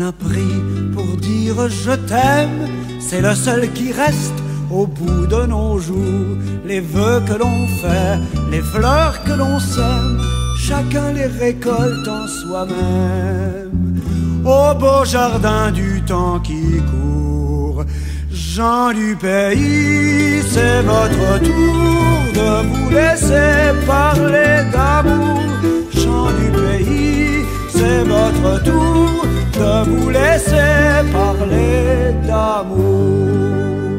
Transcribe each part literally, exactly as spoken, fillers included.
a pris pour dire je t'aime, c'est le seul qui reste au bout de nos jours. Les vœux que l'on fait, les fleurs que l'on sème, chacun les récolte en soi-même. Au beau jardin du temps qui court, gens du pays, c'est votre tour de vous laisser parler d'amour. Gens du pays, c'est votre tour de vous laisser parler d'amour.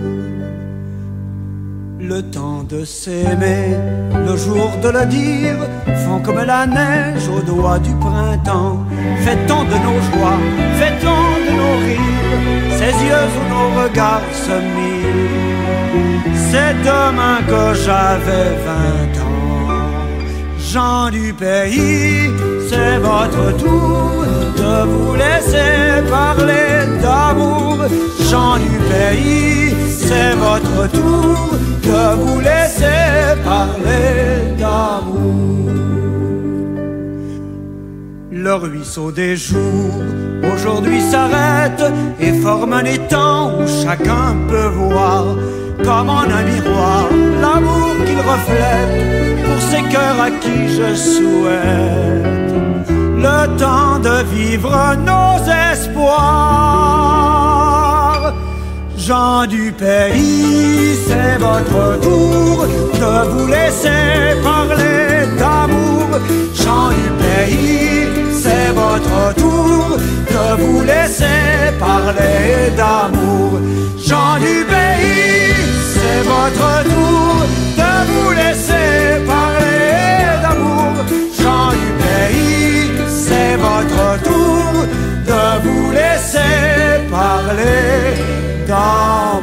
Le temps de s'aimer, le jour de le dire, font comme la neige au doigt du printemps. Fait-on de nos joies, fait-on de nos rires, ces yeux où nos regards se mirent. C'est demain que j'avais vingt ans. Gens du pays, c'est votre tour de vous laisser parler d'amour. Gens du pays, c'est votre tour de vous laisser parler d'amour. Le ruisseau des jours aujourd'hui s'arrête et forme un étang où chacun peut voir, comme en un miroir, l'amour qu'il reflète pour ces cœurs à qui je souhaite le temps de vivre nos espoirs. Gens du pays, c'est votre tour de vous laisser parler d'amour. Gens du pays, c'est votre tour de vous laisser parler d'amour. Gens du pays, c'est votre tour de vous laisser parler d'amour. Gens du pays, c'est votre tour de vous laisser parler d'amour.